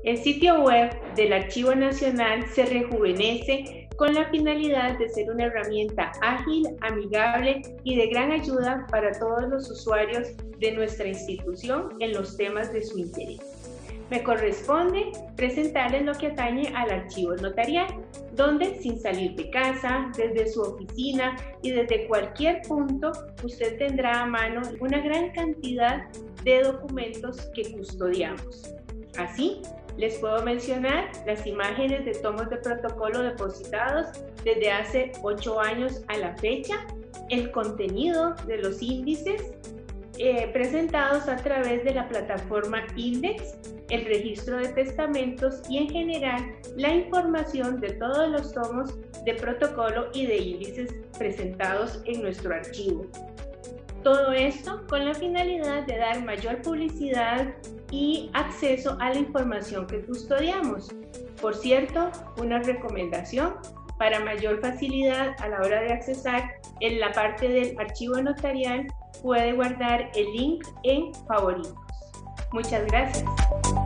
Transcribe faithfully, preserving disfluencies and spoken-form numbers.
El sitio web del Archivo Nacional se rejuvenece con la finalidad de ser una herramienta ágil, amigable y de gran ayuda para todos los usuarios de nuestra institución en los temas de su interés. Me corresponde presentarles lo que atañe al archivo notarial, donde sin salir de casa, desde su oficina y desde cualquier punto, usted tendrá a mano una gran cantidad de documentos que custodiamos. Así, les puedo mencionar las imágenes de tomos de protocolo depositados desde hace ocho años a la fecha, el contenido de los índices eh, presentados a través de la plataforma Index, el registro de testamentos y en general la información de todos los tomos de protocolo y de índices presentados en nuestro archivo. Todo esto con la finalidad de dar mayor publicidad y acceso a la información que custodiamos. Por cierto, una recomendación para mayor facilidad a la hora de accesar en la parte del archivo notarial, puede guardar el link en favoritos. Muchas gracias.